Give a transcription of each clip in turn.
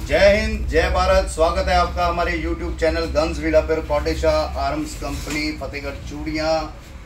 जय हिंद, जय भारत। स्वागत है आपका हमारे YouTube चैनल गन्स विलापर कोटेशाह आर्म्स कंपनी फतेहगढ़ चूड़ियाँ।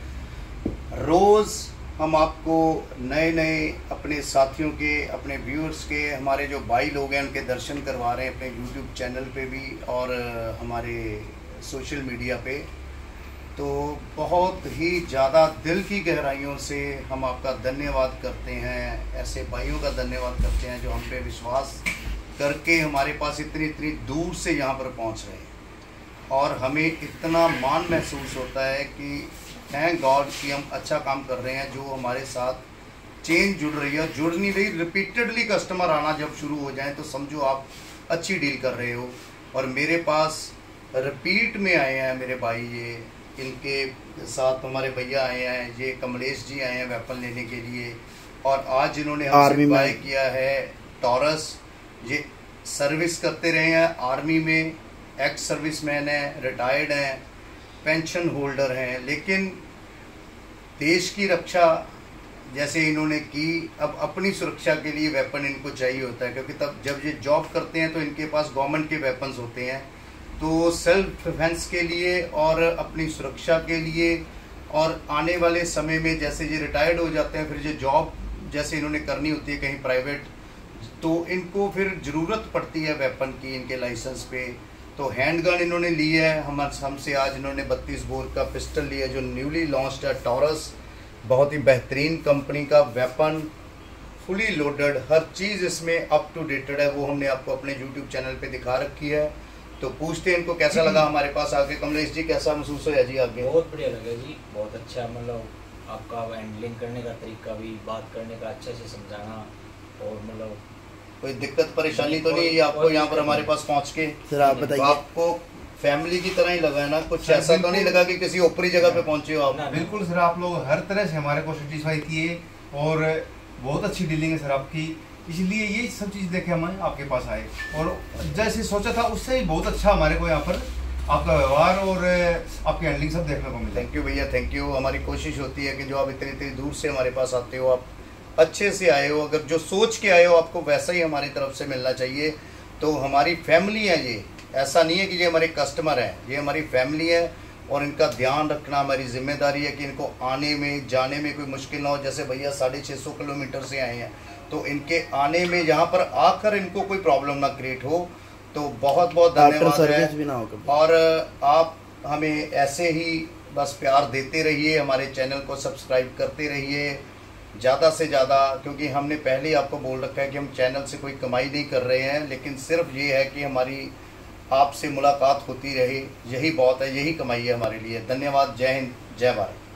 रोज़ हम आपको नए नए अपने साथियों के, अपने व्यूअर्स के, हमारे जो भाई लोग हैं उनके दर्शन करवा रहे हैं अपने YouTube चैनल पे भी और हमारे सोशल मीडिया पे। तो बहुत ही ज़्यादा दिल की गहराइयों से हम आपका धन्यवाद करते हैं, ऐसे भाइयों का धन्यवाद करते हैं जो हम पे विश्वास करके हमारे पास इतनी दूर से यहाँ पर पहुँच रहे हैं। और हमें इतना मान महसूस होता है कि थैंक गॉड कि हम अच्छा काम कर रहे हैं। जो हमारे साथ चेन जुड़ रही है, जुड़ नहीं रही, रिपीटेडली कस्टमर आना जब शुरू हो जाए तो समझो आप अच्छी डील कर रहे हो। और मेरे पास रिपीट में आए हैं मेरे भाई, ये इनके साथ हमारे भैया आए हैं, ये कमलेश जी आए हैं वेपन लेने के लिए। और आज इन्होंने हमसे बाय किया है टॉरस। ये सर्विस करते रहे हैं आर्मी में, एक्स सर्विसमैन हैं, रिटायर्ड हैं, पेंशन होल्डर हैं, लेकिन देश की रक्षा जैसे इन्होंने की, अब अपनी सुरक्षा के लिए वेपन इनको चाहिए होता है। क्योंकि तब जब ये जॉब करते हैं तो इनके पास गवर्नमेंट के वेपन्स होते हैं, तो सेल्फ डिफेंस के लिए और अपनी सुरक्षा के लिए। और आने वाले समय में जैसे ये रिटायर्ड हो जाते हैं, फिर ये जॉब जैसे इन्होंने करनी होती है कहीं प्राइवेट, तो इनको फिर ज़रूरत पड़ती है वेपन की इनके लाइसेंस पे। तो हैंड गन इन्होंने ली है हमसे। आज इन्होंने 32 बोर का पिस्टल लिया जो न्यूली लॉन्च्ड है टॉरस। बहुत ही बेहतरीन कंपनी का वेपन, फुली लोडेड, हर चीज़ इसमें अप टू डेटेड है। वो हमने आपको अपने यूट्यूब चैनल पे दिखा रखी है। तो पूछते हैं इनको कैसा लगा हमारे पास आके। कमलेश जी, कैसा महसूस होया जी आगे? बहुत बढ़िया लगा जी, बहुत अच्छा। मतलब आपका हैंडलिंग करने का तरीका भी, बात करने का, अच्छे से समझाना, और मतलब कोई दिक्कत परेशानी तो नहीं आपको यहाँ पर हमारे पास पहुँच के? सर आप बताइए। आपको फैमिली की तरह ही लगा है ना? कुछ ऐसा तो नहीं लगा कि किसी ऊपरी जगह पे पहुँचे हो आप? बिल्कुल सर, आप लोग हर तरह से हमारे को सेटिस्फाई किए और बहुत अच्छी डीलिंग है सर आपकी। इसलिए ये सब चीज़ देखे हम आपके पास आए और जैसे सोचा था उससे ही बहुत अच्छा हमारे को यहाँ पर आपका व्यवहार और आपकी हैंडलिंग सब देखने को मिला। थैंक यू भैया, थैंक यू। हमारी कोशिश होती है कि जो आप इतनी दूर से हमारे पास आते हो, आप अच्छे से आए हो। अगर जो सोच के आए हो आपको वैसा ही हमारी तरफ से मिलना चाहिए। तो हमारी फैमिली है ये, ऐसा नहीं है कि ये हमारे कस्टमर हैं, ये हमारी फैमिली है। और इनका ध्यान रखना हमारी जिम्मेदारी है कि इनको आने में जाने में कोई मुश्किल ना हो। जैसे भैया 650 किलोमीटर से आए हैं, तो इनके आने में यहाँ पर आकर इनको कोई प्रॉब्लम ना क्रिएट हो। तो बहुत बहुत धन्यवाद है। और आप हमें ऐसे ही बस प्यार देते रहिए, हमारे चैनल को सब्सक्राइब करते रहिए ज़्यादा से ज़्यादा। क्योंकि हमने पहले ही आपको बोल रखा है कि हम चैनल से कोई कमाई नहीं कर रहे हैं, लेकिन सिर्फ ये है कि हमारी आपसे मुलाकात होती रहे, यही बहुत है, यही कमाई है हमारे लिए। धन्यवाद। जय हिंद, जय भारत।